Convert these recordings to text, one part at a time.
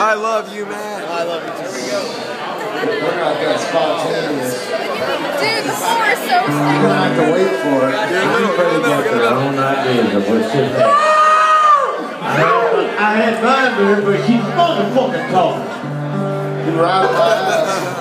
I love you, man. I love you too. Here we go. We're not that spontaneous. Dude, the floor is so We're gonna have to wait for it. Get a little, get a little, get a little. own ideas of what should happen. I had mine there, but he motherfucking talking. You right by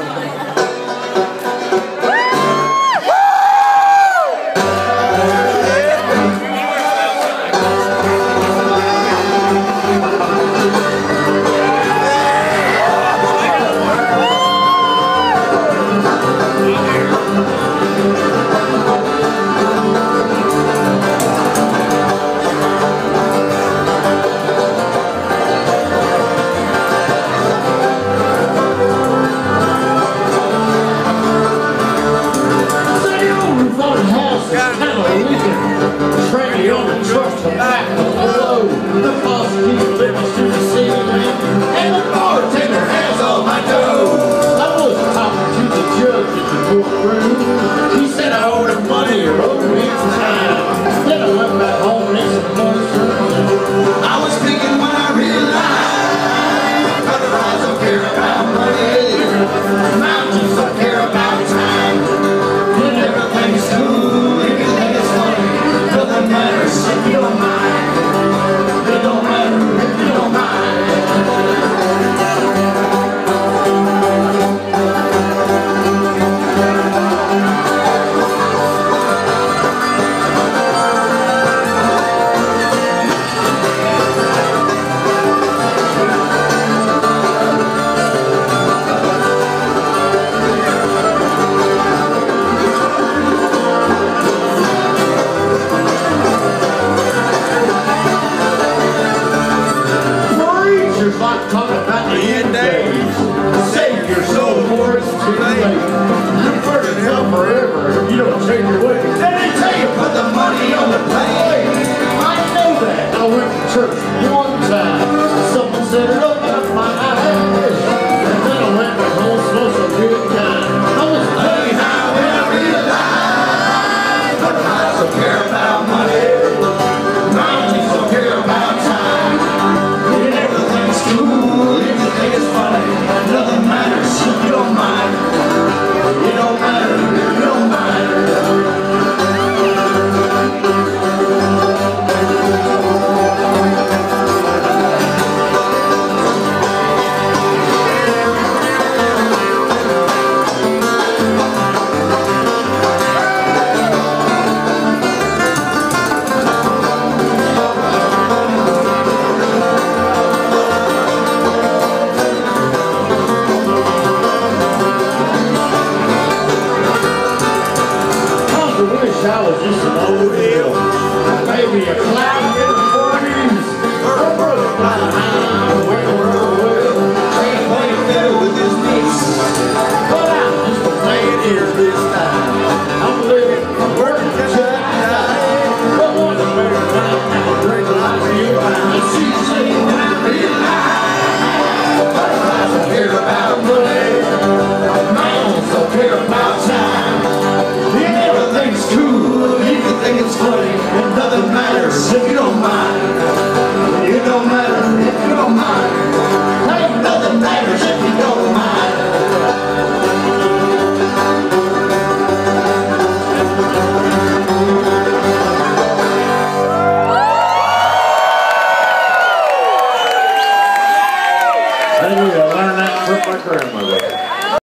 church